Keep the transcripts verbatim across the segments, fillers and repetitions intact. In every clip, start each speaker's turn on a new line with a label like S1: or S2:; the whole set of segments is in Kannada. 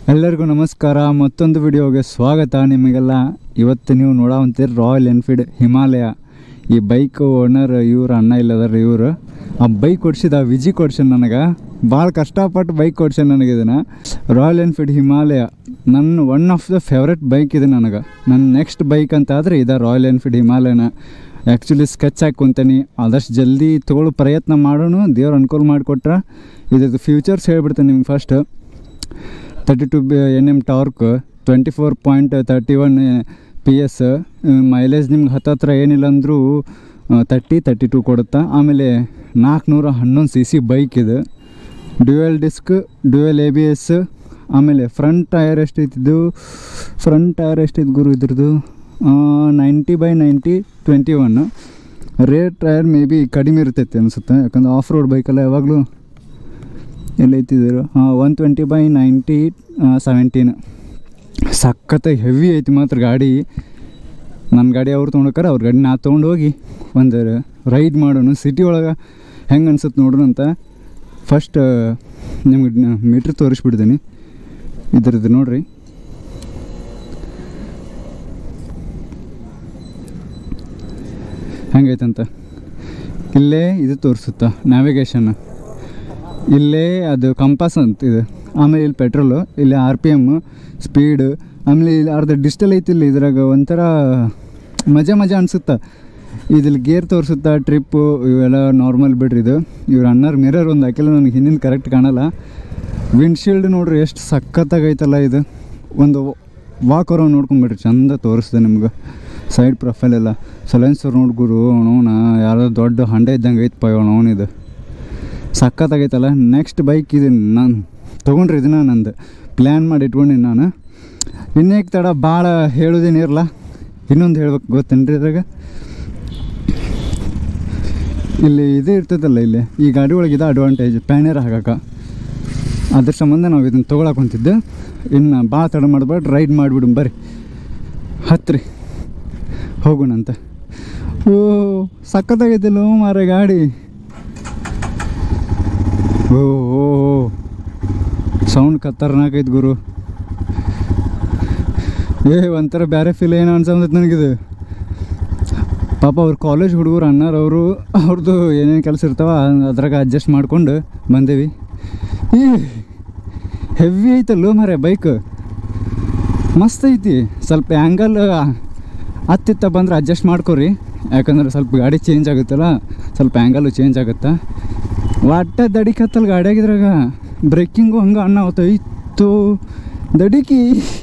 S1: ಎಲ್ಲರಿಗೂ ನಮಸ್ಕಾರ. ಮತ್ತೊಂದು ವಿಡಿಯೋಗೆ ಸ್ವಾಗತ. ನಿಮಗೆಲ್ಲ ಇವತ್ತು ನೀವು ನೋಡೋವಂತೀರಿ ರಾಯಲ್ ಎನ್ಫೀಲ್ಡ್ ಹಿಮಾಲಯ. ಈ ಬೈಕ್ ಓನರ್ ಇವ್ರು ಅಣ್ಣ ಇಲ್ಲದಾರ. ಇವರು ಆ ಬೈಕ್ ಕೊಡ್ಸಿದ ವಿಜಿ ಕೊಡ್ಸನ್ ನನಗೆ ಭಾಳ ಕಷ್ಟಪಟ್ಟು ಬೈಕ್ ಕೊಡ್ಸನ್ ನನಗೆ. ಇದನ್ನು ರಾಯಲ್ ಎನ್ಫೀಲ್ಡ್ ಹಿಮಾಲಯ ನನ್ನ one of the favourite bike ಇದೆ ನನಗೆ. ನನ್ನ ನೆಕ್ಸ್ಟ್ ಬೈಕ್ ಅಂತ ಆದರೆ ಇದು ರಾಯಲ್ ಎನ್ಫೀಲ್ಡ್ ಹಿಮಾಲಯನ. ಆ್ಯಕ್ಚುಲಿ ಸ್ಕೆಚ್ ಹಾಕ್ಕೊಂತೀನಿ, ಆದಷ್ಟು ಜಲ್ದಿ ತೊಗೊಳ್ಳೋ ಪ್ರಯತ್ನ ಮಾಡೋಣ. ದೇವ್ರು ಅನುಕೂಲ ಮಾಡಿಕೊಟ್ರೆ ಇದ್ರದ್ದು ಫ್ಯೂಚರ್ಸ್ ಹೇಳ್ಬಿಡ್ತೇನೆ ನಿಮ್ಗೆ. First thirty two N M torque, twenty four point thirty one P S mileage. ನಿಮ್ಗೆ ಹತ್ತತ್ರ ಏನಿಲ್ಲ ಅಂದರೂ ತರ್ಟಿ ತರ್ಟಿ ಟು ಕೊಡುತ್ತಾ. ಆಮೇಲೆ ನಾಲ್ಕುನೂರ ಹನ್ನೊಂದು ಸಿ ಸಿ ಬೈಕ್ ಇದು. Dual disc, dual A B S. ಆಮೇಲೆ ಫ್ರಂಟ್ ಟೈರ್ ಎಷ್ಟೈತಿದ್ದು, ಫ್ರಂಟ್ ಟೈರ್ ಎಷ್ಟೈತೆ ಗುರು ಇದ್ರದ್ದು? Ninety by ninety twenty one. Rear tyre maybe ಕಡಿಮೆ ಇರ್ತೈತೆ ಅನಿಸುತ್ತೆ, ಯಾಕಂದ್ರೆ ಆಫ್ ರೋಡ್ ಬೈಕಲ್ಲ ಯಾವಾಗಲೂ. ಎಲ್ಲೈತಿದ್ರು ಹಾಂ one twenty by ninety seventeen. ಸಖತ್ತಾಗಿ ಹೆವಿ ಐತಿ ಮಾತ್ರ ಗಾಡಿ. ನನ್ನ ಗಾಡಿ ಅವ್ರು ತೊಗೊಂಡೋಕಾರ, ಅವ್ರ ಗಾಡಿ ನಾ ತೊಗೊಂಡು ಹೋಗಿ ಒಂದು ರೈಡ್ ಮಾಡೋಣ ಸಿಟಿ ಒಳಗೆ. ಹೆಂಗೆ ಅನ್ಸುತ್ತೆ ನೋಡೋಣ ಅಂತ. ಫಸ್ಟ್ ನಿಮ್ಗೆ ಮೀಟ್ರ್ ತೋರಿಸ್ಬಿಡ್ತೀನಿ ಇದ್ರದ್ದು. ನೋಡಿರಿ ಹೆಂಗೈತಂತ. ಇಲ್ಲೇ ಇದು ತೋರಿಸುತ್ತಾ ನ್ಯಾವಿಗೇಷನ್, ಇಲ್ಲೇ ಅದು ಕಂಪಾಸ್ ಅಂತ ಇದೆ. ಆಮೇಲೆ ಇಲ್ಲಿ ಪೆಟ್ರೋಲು, ಇಲ್ಲಿ ಆರ್ ಪಿ ಎಮ್, ಸ್ಪೀಡ್. ಆಮೇಲೆ ಇಲ್ಲಿ ಅರ್ಧ ಡಿಜಿಟಲ್ ಐತಿಲ್ಲ ಇದ್ರಾಗ. ಒಂಥರ ಮಜಾ ಮಜಾ ಅನಿಸುತ್ತೆ. ಇದ್ರಲ್ಲಿ ಗೇರ್ ತೋರಿಸುತ್ತಾ, ಟ್ರಿಪ್ಪು ಇವೆಲ್ಲ ನಾರ್ಮಲ್ ಬಿಡ್ರಿ. ಇದು ಇವ್ರ ಅಣ್ಣರ ಮಿರರ್ ಒಂದು ಹಾಕಿಲ್ಲ ನನಗೆ, ಹಿಂದಿನ ಕರೆಕ್ಟ್ ಕಾಣಲ್ಲ. ವಿಂಡ್ಶೀಲ್ಡ್ ನೋಡ್ರಿ ಎಷ್ಟು ಸಖತ್ತಾಗೈತಲ್ಲ ಇದು. ಒಂದು ವಾಕ್ ಅವ್ರ ನೋಡ್ಕೊಂಬಿಡ್ರಿ, ಚಂದ ತೋರಿಸ್ದೆ ನಿಮ್ಗೆ. ಸೈಡ್ ಪ್ರೊಫೈಲ್ ಎಲ್ಲ ಸೈಲೆನ್ಸರ್ ನೋಡ್ಗುರು ಅವನವನ ಯಾರೋ ದೊಡ್ಡ ಹಂಡೆ ಇದ್ದಂಗೆ ಐತಪ್ಪ ಅವನವನಿದು. ಸಖತ್ತಾಗೈತಲ್ಲ. ನೆಕ್ಸ್ಟ್ ಬೈಕ್ ಇದು ನಾನು ತೊಗೊಂಡ್ರಿ. ಇದನ್ನ ನಂದು ಪ್ಲ್ಯಾನ್ ಮಾಡಿ ಇಟ್ಕೊಂಡಿನಿ ನಾನು. ಇನ್ನೇಕೆ ತಡ, ಭಾಳ ಹೇಳೋದೇನಿರಲ್ಲ. ಇನ್ನೊಂದು ಹೇಳ್ಬೇಕು ಗೊತ್ತೇನ್ರಿ ಇದ್ರಾಗ. ಇಲ್ಲಿ ಇದು ಇರ್ತದಲ್ಲ, ಇಲ್ಲಿ ಈ ಗಾಡಿ ಒಳಗೆ ಇದು ಅಡ್ವಾಂಟೇಜ್, ಪ್ಯಾನರ್ ಹಾಕಕ್ಕೆ. ಅದ್ರ ಸಂಬಂಧ ನಾವು ಇದನ್ನು ತೊಗೊಳಕೊಂತಿದ್ದೆ. ಇನ್ನು ಭಾಳ ತಡ ಮಾಡ್ಬೇಡ್ರಿ, ರೈಡ್ ಮಾಡಿಬಿಡು ಬರ್ರಿ, ಹತ್ರಿ ಹೋಗೋಣಂತ. ಓ ಸಖತ್ತಾಗೈತಿಲ್ಲ ಮಾರ ಗಾಡಿ. ಓ ಓ ಸೌಂಡ್ ಖತರ್ನಾಕ್ ಐತೆ ಗುರು. ಏ ಒಂಥರ ಬೇರೆ ಫೀಲ್ ಏನೋ ಅನ್ಸಂದೈತೆ ನನಗಿದು. ಪಾಪ ಅವ್ರು ಕಾಲೇಜ್ ಹುಡುಗರು ಅಣ್ಣಾರವರು, ಅವ್ರದ್ದು ಏನೇನು ಕೆಲಸ ಇರ್ತಾವ ಅದ್ರಾಗ ಅಡ್ಜಸ್ಟ್ ಮಾಡ್ಕೊಂಡು ಬಂದೇವಿ. ಈ ಹೆವಿ ಐತಲ್ಲೋ ಮಾರೇ ಬೈಕ್, ಮಸ್ತ್ ಐತಿ. ಸ್ವಲ್ಪ ಆ್ಯಂಗಲ್ ಹತ್ತಿತ್ತ ಬಂದ್ರೆ ಅಡ್ಜಸ್ಟ್ ಮಾಡ್ಕೊರಿ, ಯಾಕಂದ್ರೆ ಸ್ವಲ್ಪ ಗಾಡಿ ಚೇಂಜ್ ಆಗುತ್ತಲ್ಲ, ಸ್ವಲ್ಪ ಆ್ಯಂಗಲು ಚೇಂಜ್ ಆಗುತ್ತೆ. ಒಟ್ಟ ದಡಿಕತ್ತಲ್ಲ ಗಾಡಿಯಾಗಿದ್ರಾಗ. ಬ್ರೇಕಿಂಗು ಹಂಗೆ ಅಣ್ಣ ಅವತ್ತೈತು ದಡಿಕಿ.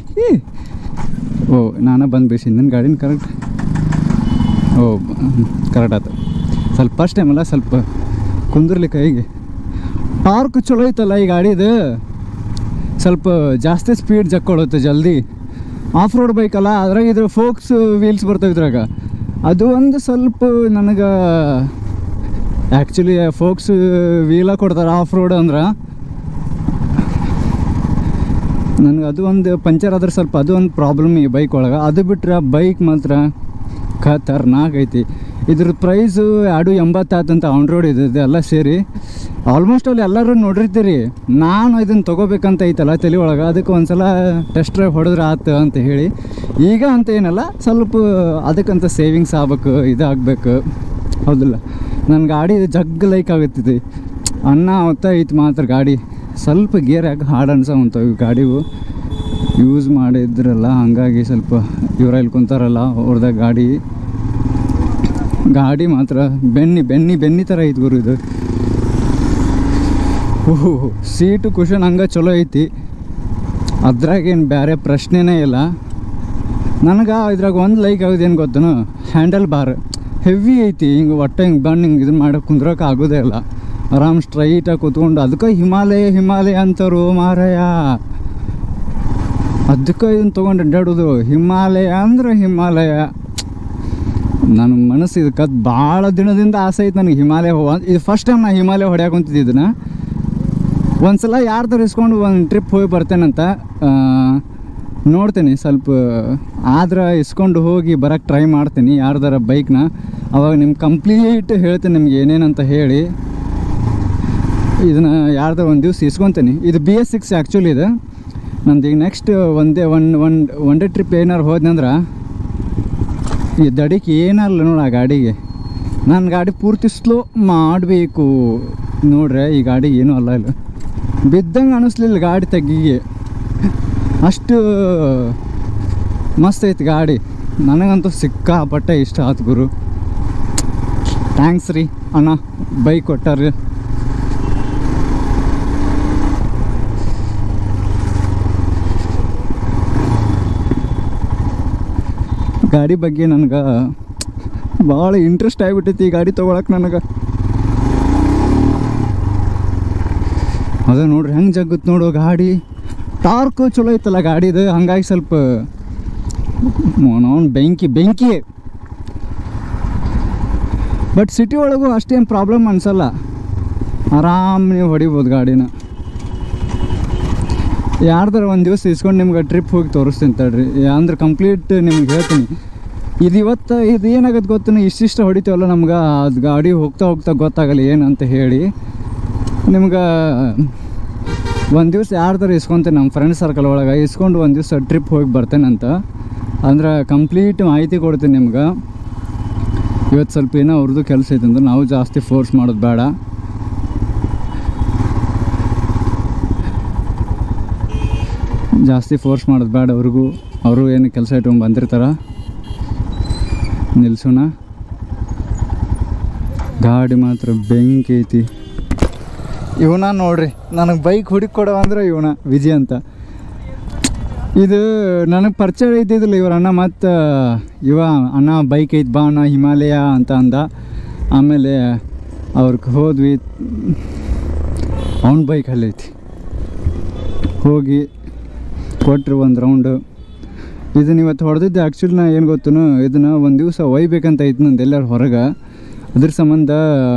S1: ಓ ನಾನು ಬಂದು ಬೇಸಿದ್ದು ನನ್ನ ಗಾಡಿನ ಕರೆಕ್ಟ್. ಓ ಕರೆಕ್ಟ್ ಆಯ್ತು. ಸ್ವಲ್ಪ ಫಸ್ಟ್ ಟೈಮಲ್ಲ, ಸ್ವಲ್ಪ ಕುಂದಿರ್ಲಿ ಕೈಗೆ. ಟಾರ್ಕ್ ಚಲೋ ಐತಲ್ಲ ಈ ಗಾಡಿದು. ಸ್ವಲ್ಪ ಜಾಸ್ತಿ ಸ್ಪೀಡ್ ಜಕ್ಕೊಳ್ಳುತ್ತೆ ಜಲ್ದಿ. ಆಫ್ ರೋಡ್ ಬೈಕಲ್ಲ, ಅದ್ರಾಗ ಇದ್ರ ಫೋಕ್ಸ್ ವೀಲ್ಸ್ ಬರ್ತಾವೆ ಇದ್ರಾಗ. ಅದು ಒಂದು ಸ್ವಲ್ಪ ನನಗೆ ಆ್ಯಕ್ಚುಲಿ ಫೋಕ್ಸ್ ವೀಲ ಕೊಡ್ತಾರೆ ಆಫ್ ರೋಡ್ ಅಂದ್ರೆ. ನನಗೆ ಅದು ಒಂದು ಪಂಚರ್ ಆದ್ರೆ ಸ್ವಲ್ಪ ಅದು ಒಂದು ಪ್ರಾಬ್ಲಮ್ ಈ ಬೈಕ್ ಒಳಗೆ. ಅದು ಬಿಟ್ಟರೆ ಬೈಕ್ ಮಾತ್ರ ಖತರ್ನಾಕ್ ಐತಿ. ಇದ್ರ ಪ್ರೈಸು ಎರಡು ಎಂಬತ್ತಾತಂತ ಆನ್ ರೋಡ್ ಇದೆ ಎಲ್ಲ ಸೇರಿ. ಆಲ್ಮೋಸ್ಟ್ ಅಲ್ಲಿ ಎಲ್ಲರೂ ನೋಡಿರ್ತೀರಿ. ನಾನು ಇದನ್ನು ತೊಗೋಬೇಕಂತ ಐತಲ್ಲ ತಲೆ ಒಳಗೆ, ಅದಕ್ಕೆ ಒಂದು ಸಲ ಟೆಸ್ಟ್ ಡ್ರೈವ್ ಹೊಡೆದ್ರೆ ಆತು ಅಂತ ಹೇಳಿ. ಈಗ ಅಂತ ಏನಲ್ಲ, ಸ್ವಲ್ಪ ಅದಕ್ಕಂತ ಸೇವಿಂಗ್ಸ್ ಆಗ್ಬೇಕು, ಇದಾಗಬೇಕು. ಹೌದಿಲ್ಲ, ನನ್ನ ಗಾಡಿ ಜಗ್ ಲೈಕ್ ಆಗುತ್ತಿದೆ ಅಣ್ಣ ಅವತ್ತ ಐತೆ ಮಾತ್ರ ಗಾಡಿ. ಸ್ವಲ್ಪ ಗೇರ್ ಯಾಕೆ ಹಾಡು ಅನ್ಸವಂತವು ಈ ಗಾಡಿವು ಯೂಸ್ ಮಾಡಿದ್ರಲ್ಲ, ಹಾಗಾಗಿ ಸ್ವಲ್ಪ ಇವ್ರು ಇಲ್ಕೊಂತಾರಲ್ಲ ಅವ್ರದಾಗ ಗಾಡಿ. ಗಾಡಿ ಮಾತ್ರ ಬೆನ್ನಿ ಬೆನ್ನಿ ಬೆನ್ನಿ ಥರ ಐತೆ ಗುರು ಇದು. ಓಹೋ ಸೀಟು ಕುಷನ್ ಹಂಗೆ ಚಲೋ ಐತಿ, ಅದ್ರಾಗೇನು ಬೇರೆ ಪ್ರಶ್ನೆನೇ ಇಲ್ಲ. ನನಗೆ ಇದ್ರಾಗ ಒಂದು ಲೈಕ್ ಆಗೋದೇನು ಗೊತ್ತೇನು, ಹ್ಯಾಂಡಲ್ ಬಾರ್ ಹೆವಿ ಐತಿ. ಹಿಂಗೆ ಒಟ್ಟೆ ಹಿಂಗೆ ಬಂದು ಹಿಂಗೆ ಇದನ್ನು ಮಾಡೋಕೆ ಕುಂದ್ರೋಕೆ ಆಗೋದೇ ಇಲ್ಲ. ಆರಾಮ್ ಸ್ಟ್ರೈಟಾಗಿ ಕೂತ್ಕೊಂಡು. ಅದಕ್ಕೆ ಹಿಮಾಲಯ ಹಿಮಾಲಯ ಅಂತಾರು ಮಾರಾಯ. ಅದಕ್ಕೆ ಇದನ್ನು ತೊಗೊಂಡು ಅಡ್ಡಾಡೋದು. ಹಿಮಾಲಯ ಅಂದ್ರೆ ಹಿಮಾಲಯ. ನನ್ನ ಮನಸ್ಸು ಇದಕ್ಕೆ ಭಾಳ ದಿನದಿಂದ ಆಸೆ ಐತೆ ನನಗೆ ಹಿಮಾಲಯ ಹೋಗ. ಇದು ಫಸ್ಟ್ ಟೈಮ್ ನಾನು ಹಿಮಾಲಯ ಹೊಡ್ಯಾಕೊಂತಿದ್ದೆ ಇದನ್ನು. ಒಂದು ಸಲ ಯಾರ್ದಾರು ಇಸ್ಕೊಂಡು ಒಂದು ಟ್ರಿಪ್ ಹೋಗಿ ಬರ್ತೇನಂತ ನೋಡ್ತೀನಿ. ಸ್ವಲ್ಪ ಆದ್ರೆ ಇಸ್ಕೊಂಡು ಹೋಗಿ ಬರೋಕ್ಕೆ ಟ್ರೈ ಮಾಡ್ತೀನಿ ಯಾರ್ದಾರ ಬೈಕ್ನ. ಅವಾಗ ನಿಮ್ಗೆ ಕಂಪ್ಲೀಟ್ ಹೇಳ್ತೀನಿ ನಿಮ್ಗೆ ಏನೇನಂತ ಹೇಳಿ. ಇದನ್ನು ಯಾರ್ದಾರು ಒಂದು ದಿವಸ ಇಸ್ಕೊತೀನಿ. ಇದು ಬಿ ಎಸ್ ಸಿಕ್ಸ್ ಆ್ಯಕ್ಚುಲಿ ಇದೆ. ನಂದು ಈಗ ನೆಕ್ಸ್ಟ್ ಒಂದೇ one one one day trip ಏನಾರು ಹೋದ್ನಂದ್ರೆ ಈ ದಡಿಗೆ ಏನಲ್ಲ ನೋಡಿ ಆ ಗಾಡಿಗೆ ನನ್ನ ಗಾಡಿ ಪೂರ್ತಿ ಸ್ಲೋ ಮಾಡಬೇಕು ನೋಡ್ರೆ ಈ ಗಾಡಿ ಏನೂ ಅಲ್ಲ ಇಲ್ಲ ಬಿದ್ದಂಗೆ ಅನ್ನಿಸ್ಲಿಲ್ಲ ಗಾಡಿ ತೆಗಿಗೆ ಅಷ್ಟು ಮಸ್ತ್ ಐತಿ ಗಾಡಿ ನನಗಂತೂ ಸಿಕ್ಕಾಪಟ್ಟೆ ಇಷ್ಟ ಆಯ್ತು ಗುರು ಥ್ಯಾಂಕ್ಸ್ ರೀ ಅಣ್ಣ ಬೈಕ್ ಕೊಟ್ಟಾರ್ರಿ ಗಾಡಿ ಬಗ್ಗೆ ನನಗೆ ಭಾಳ ಇಂಟ್ರೆಸ್ಟ್ ಆಗಿಬಿಟ್ಟೈತಿ ಈ ಗಾಡಿ ತೊಗೊಳಕ್ಕೆ ನನಗೆ ಅದೇ ನೋಡ್ರಿ ಹೆಂಗೆ ಜಗ್ಗುತ್ತೆ ನೋಡು ಗಾಡಿ ಟಾರ್ಕು ಚಲೋ ಐತಲ್ಲ ಗಾಡಿದು ಹಂಗಾಗಿ ಸ್ವಲ್ಪ ಅವನು ಬೆಂಕಿ ಬೆಂಕಿ ಬಟ್ ಸಿಟಿ ಒಳಗೂ ಅಷ್ಟೇನು ಪ್ರಾಬ್ಲಮ್ ಅನಿಸಲ್ಲ ಆರಾಮ್ ನೀವು ಹೊಡಿಬೋದು ಗಾಡಿನ ಯಾರ್ದಾರ ಒಂದು ದಿವಸ ಇಸ್ಕೊಂಡು ನಿಮ್ಗೆ ಟ್ರಿಪ್ ಹೋಗಿ ತೋರಿಸ್ತೀನಿ ತಡ್ರಿ ಅಂದ್ರೆ ಕಂಪ್ಲೀಟ್ ನಿಮ್ಗೆ ಹೇಳ್ತೀನಿ ಇದು ಇವತ್ತು ಇದು ಏನಾಗತ್ತೆ ಗೊತ್ತು ಇಷ್ಟಿಷ್ಟು ಹೊಡಿತೀವಲ್ಲ ನಮ್ಗೆ ಅದು ಗಾಡಿ ಹೋಗ್ತಾ ಹೋಗ್ತಾ ಗೊತ್ತಾಗಲ್ಲ ಏನಂತ ಹೇಳಿ ನಿಮ್ಗೆ ಒಂದು ದಿವಸ ಯಾರ್ದಾರ ಇಸ್ಕೊತೀನಿ ನಮ್ಮ ಫ್ರೆಂಡ್ ಸರ್ಕಲ್ ಒಳಗೆ ಇಸ್ಕೊಂಡು ಒಂದು ದಿವಸ ಟ್ರಿಪ್ ಹೋಗಿ ಬರ್ತೇನಂತ ಅಂದ್ರೆ ಕಂಪ್ಲೀಟ್ ಮಾಹಿತಿ ಕೊಡ್ತೀನಿ ನಿಮ್ಗೆ ಇವತ್ತು ಸ್ವಲ್ಪ ಏನೋ ಅವ್ರದ್ದು ಕೆಲಸ ಐತೆ ಅಂದ್ರೆ ನಾವು ಜಾಸ್ತಿ ಫೋರ್ಸ್ ಮಾಡೋದು ಬೇಡ ಜಾಸ್ತಿ ಫೋರ್ಸ್ ಮಾಡೋದು ಬೇಡ ಅವ್ರಿಗೂ ಅವರು ಏನು ಕೆಲಸ ಇಟ್ಕೊಂಡು ಬಂದಿರ್ತಾರ ನಿಲ್ಸೋಣ ಗಾಡಿ ಮಾತ್ರ ಬೆಂಕಿ ಐತಿ ಇವನ ನೋಡ್ರಿ ನನಗೆ ಬೈಕ್ ಹುಡುಕಿ ಕೊಡೋ ಅಂದ್ರೆ ಇವನ ವಿಜಯ್ ಅಂತ ಇದು ನನಗೆ ಪರಿಚಯ ಇದ್ದಿದ್ದಿಲ್ಲ ಇವ್ರ ಅಣ್ಣ ಮತ್ತು ಇವ ಅಣ್ಣ ಬೈಕ್ ಐತಿ ಬಾ ಅಣ್ಣ ಹಿಮಾಲಯ ಅಂತ ಅಂದ ಆಮೇಲೆ ಅವ್ರಿಗೆ ಹೋದ್ವಿ ಅವನ ಬೈಕ್ ಅಲ್ಲೈತಿ ಹೋಗಿ ಕೊಟ್ರಿ ಒಂದು ರೌಂಡು ಇದನ್ನ ಇವತ್ತು ಹೊಡೆದಿದ್ದೆ ಆ್ಯಕ್ಚುಲಿ ನಾ ಏನು ಗೊತ್ತು ಇದನ್ನು ಒಂದು ದಿವಸ ಒಯ್ಬೇಕಂತ ಐತೆ ನಂದು ಎಲ್ಲರೂ ಹೊರಗೆ ಅದ್ರ ಸಂಬಂಧ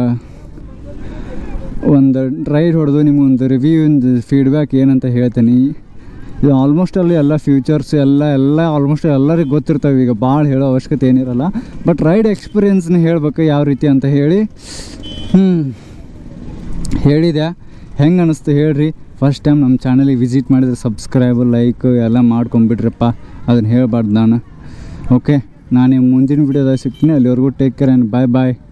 S1: ಒಂದು ರೈಡ್ ಹೊಡೆದು ನಿಮಗೊಂದು ರಿವ್ಯೂ ಒಂದು ಫೀಡ್ಬ್ಯಾಕ್ ಏನಂತ ಹೇಳ್ತೀನಿ ಇದು ಆಲ್ಮೋಸ್ಟ್ ಅಲ್ಲಿ ಎಲ್ಲ ಫ್ಯೂಚರ್ಸ್ ಎಲ್ಲ ಎಲ್ಲ ಆಲ್ಮೋಸ್ಟ್ ಎಲ್ಲರಿಗೆ ಗೊತ್ತಿರ್ತವೆ ಈಗ ಭಾಳ ಹೇಳೋ ಅವಶ್ಯಕತೆ ಏನಿರಲ್ಲ ಬಟ್ ರೈಡ್ ಎಕ್ಸ್ಪೀರಿಯೆನ್ಸ್ನ ಹೇಳ್ಬೇಕು ಯಾವ ರೀತಿ ಅಂತ ಹೇಳಿ ಹ್ಞೂ ಹೇಳಿದೆ ಹೆಂಗೆ ಅನ್ನಿಸ್ತು ಹೇಳ್ರಿ ಫಸ್ಟ್ ಟೈಮ್ ನಮ್ಮ ಚಾನಲಿಗೆ ವಿಸಿಟ್ ಮಾಡಿದರೆ ಸಬ್ಸ್ಕ್ರೈಬ್ ಲೈಕ್ ಎಲ್ಲ ಮಾಡ್ಕೊಂಬಿಡ್ರಪ್ಪ ಅದನ್ನು ಹೇಳ್ಬಾರ್ದು ನಾನು ಓಕೆ ನಾನು ಮುಂದಿನ ವೀಡಿಯೋದಾಗ ಸಿಗ್ತೀನಿ ಅಲ್ಲಿವರೆಗೂ take care and bye bye